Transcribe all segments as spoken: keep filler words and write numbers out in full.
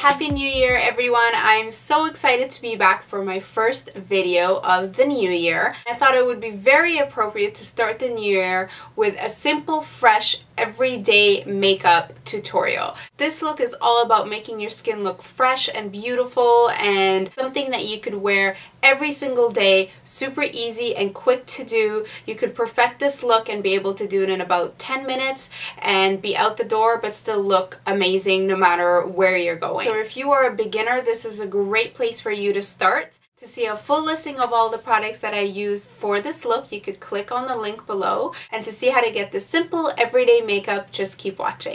Happy New Year everyone. I'm so excited to be back for my first video of the new year. I thought it would be very appropriate to start the new year with a simple, fresh, everyday makeup tutorial. This look is all about making your skin look fresh and beautiful and something that you could wear every single day, super easy and quick to do. You could perfect this look and be able to do it in about ten minutes and be out the door but still look amazing no matter where you're going. So if you are a beginner, this is a great place for you to start. To see a full listing of all the products that I use for this look, you could click on the link below. And to see how to get this simple everyday makeup, just keep watching.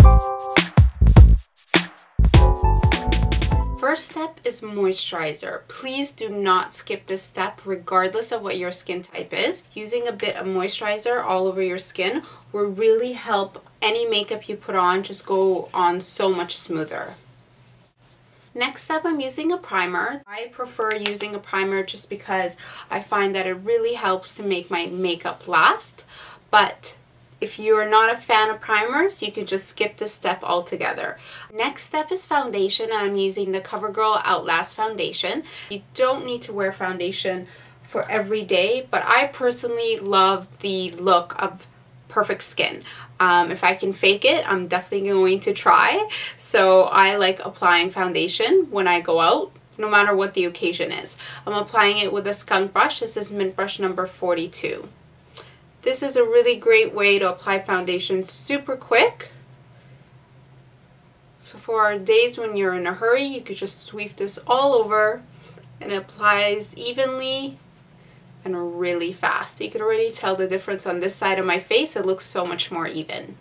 First step is moisturizer. Please do not skip this step regardless of what your skin type is. Using a bit of moisturizer all over your skin will really help any makeup you put on just go on so much smoother. Next up, I'm using a primer. I prefer using a primer just because I find that it really helps to make my makeup last. But if you are not a fan of primers, you could just skip this step altogether. Next step is foundation, and I'm using the CoverGirl Outlast foundation. You don't need to wear foundation for every day, but I personally love the look of perfect skin. Um, if I can fake it, I'm definitely going to try. So I like applying foundation when I go out, no matter what the occasion is. I'm applying it with a skunk brush. This is Mint Brush number forty-two. This is a really great way to apply foundation super quick. So for days when you're in a hurry, you could just sweep this all over and it applies evenly and really fast. You can already tell the difference on this side of my face. It looks so much more even.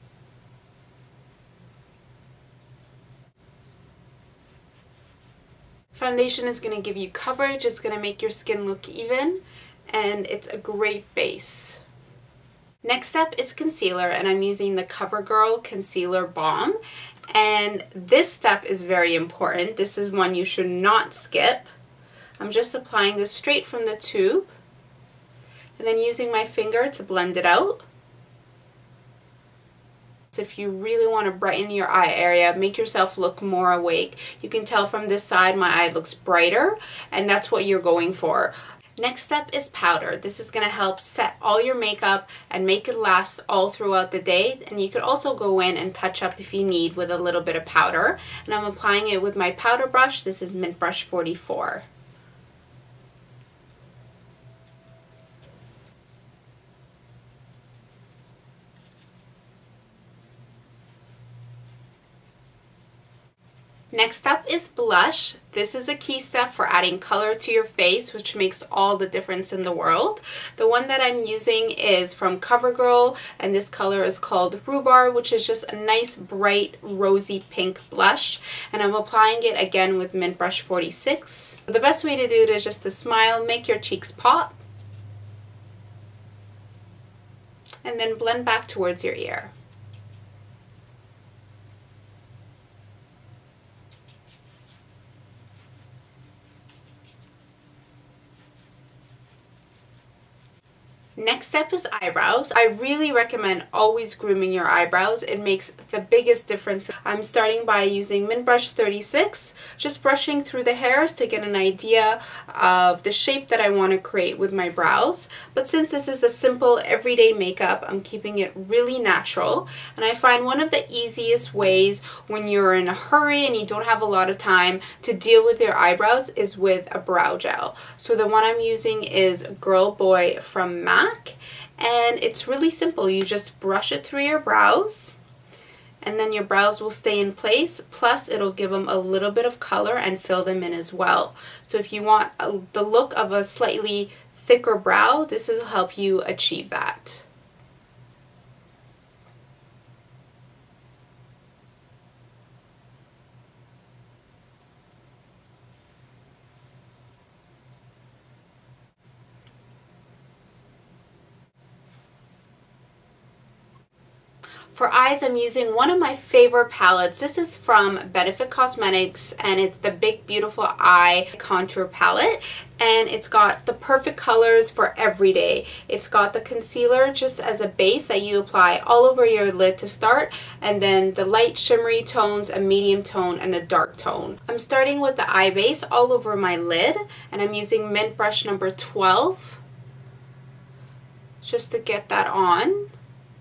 Foundation is going to give you coverage, it's going to make your skin look even, and it's a great base. Next step is concealer, and I'm using the CoverGirl Concealer Balm. And this step is very important. This is one you should not skip. I'm just applying this straight from the tube and then using my finger to blend it out. So if you really want to brighten your eye area, make yourself look more awake. You can tell from this side my eye looks brighter, and that's what you're going for. Next step is powder. This is going to help set all your makeup and make it last all throughout the day. And you could also go in and touch up if you need with a little bit of powder. And I'm applying it with my powder brush. This is Mint Brush forty-four. Next up is blush. This is a key step for adding color to your face, which makes all the difference in the world. The one that I'm using is from CoverGirl, and this color is called Rhubarb, which is just a nice bright rosy pink blush. And I'm applying it again with Mint Brush forty-six. The best way to do it is just to smile, make your cheeks pop, and then blend back towards your ear. Next step is eyebrows. I really recommend always grooming your eyebrows. It makes the biggest difference. I'm starting by using Mint Brush thirty-six, just brushing through the hairs to get an idea of the shape that I want to create with my brows. But since this is a simple everyday makeup, I'm keeping it really natural. And I find one of the easiest ways when you're in a hurry and you don't have a lot of time to deal with your eyebrows is with a brow gel. So the one I'm using is Girl Boy from MAC. And it's really simple. You just brush it through your brows and then your brows will stay in place, plus it'll give them a little bit of color and fill them in as well. So if you want a, the look of a slightly thicker brow, this will help you achieve that. For eyes, I'm using one of my favorite palettes. This is from Benefit Cosmetics, and it's the Big Beautiful Eye Contour Palette. And it's got the perfect colors for every day. It's got the concealer just as a base that you apply all over your lid to start, and then the light shimmery tones, a medium tone, and a dark tone. I'm starting with the eye base all over my lid, and I'm using Mint Brush number twelve just to get that on.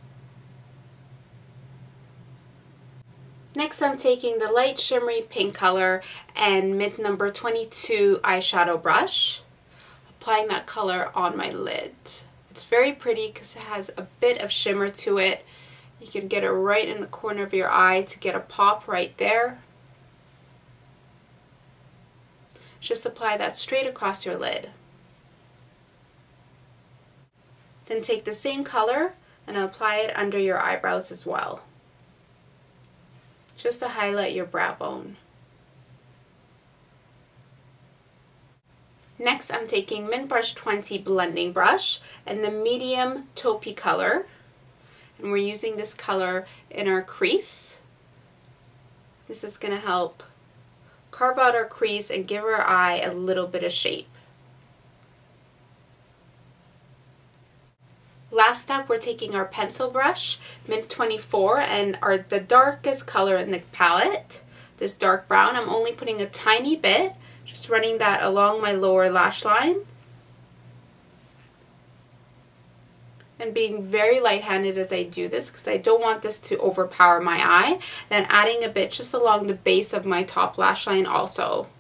Next, I'm taking the light shimmery pink color and Mint number twenty-two eyeshadow brush, applying that color on my lid. It's very pretty because it has a bit of shimmer to it. You can get it right in the corner of your eye to get a pop right there. Just apply that straight across your lid. Then take the same color and apply it under your eyebrows as well, just to highlight your brow bone. Next, I'm taking Mint Brush twenty blending brush and the medium taupey color, and we're using this color in our crease. This is going to help carve out our crease and give our eye a little bit of shape. Last step, we're taking our pencil brush, Mint twenty-four, and our the darkest color in the palette, this dark brown. I'm only putting a tiny bit, just running that along my lower lash line. And being very light-handed as I do this because I don't want this to overpower my eye. Then adding a bit just along the base of my top lash line also.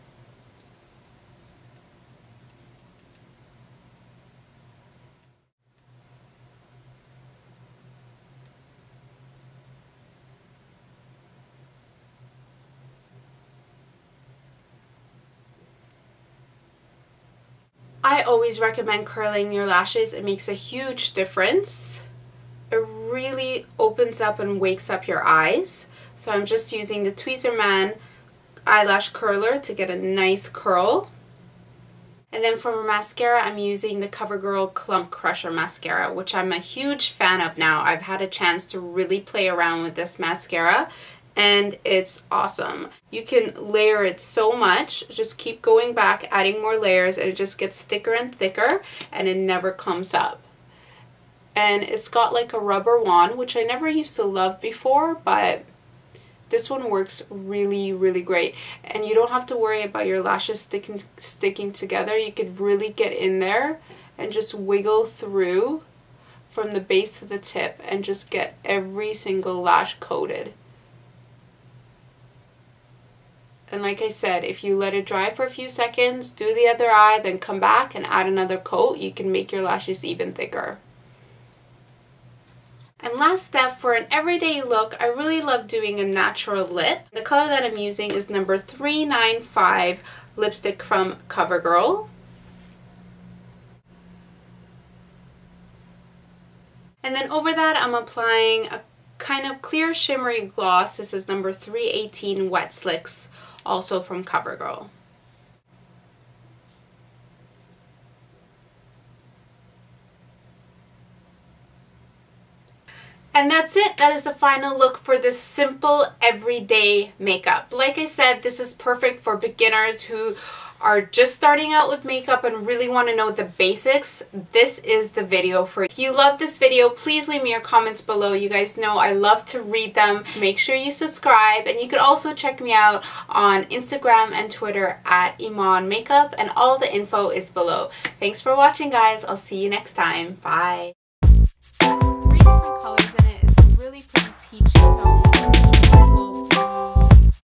I always recommend curling your lashes. It makes a huge difference. It really opens up and wakes up your eyes. So I'm just using the Tweezerman eyelash curler to get a nice curl. And then for mascara, I'm using the CoverGirl Clump Crusher Mascara, which I'm a huge fan of now. I've had a chance to really play around with this mascara, and it's awesome. You can layer it so much. Just keep going back, adding more layers, and it just gets thicker and thicker, and it never clumps up. And it's got like a rubber wand, which I never used to love before, but this one works really, really great. And you don't have to worry about your lashes sticking sticking together. You could really get in there and just wiggle through from the base to the tip and just get every single lash coated. And like I said, if you let it dry for a few seconds, do the other eye, then come back and add another coat, you can make your lashes even thicker. And last step, for an everyday look, I really love doing a natural lip. The color that I'm using is number three nine five lipstick from CoverGirl. And then over that, I'm applying a kind of clear shimmery gloss. This is number three eighteen Wet Slicks, also from CoverGirl. And that's it. That is the final look for this simple everyday makeup. Like I said, this is perfect for beginners who are just starting out with makeup and really want to know the basics. This is the video for you. If you love this video, please leave me your comments below. You guys know I love to read them. Make sure you subscribe, and you could also check me out on Instagram and Twitter at Iman Makeup, and all the info is below. Thanks for watching, guys. I'll see you next time. Bye.